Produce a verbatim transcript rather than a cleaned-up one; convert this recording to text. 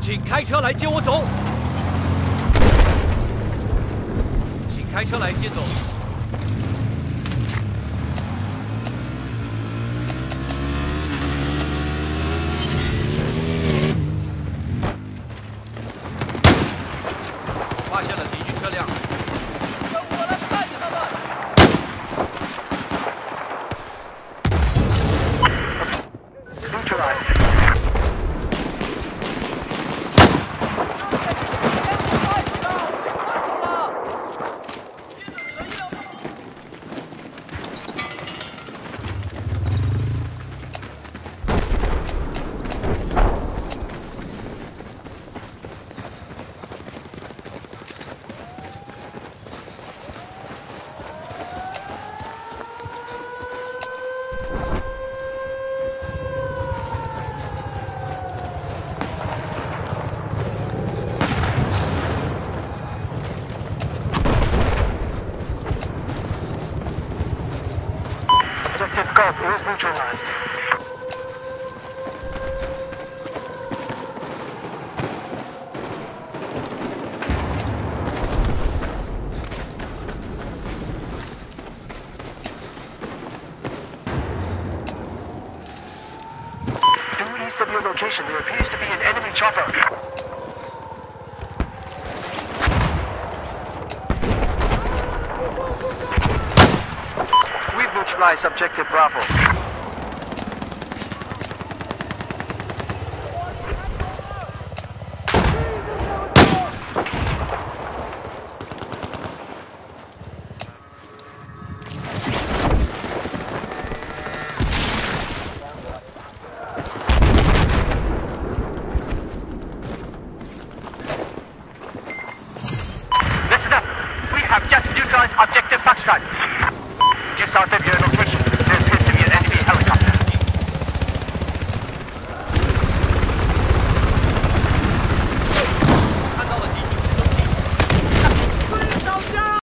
请开车来接我走。请开车来接走。我发现了敌军车辆。 让我来带着他们。 Objective Golf is neutralized. Due east of your location, there appears to be an enemy chopper. We've neutralized Objective Bravo. Listen up. We have just neutralized Objective Foxtrot.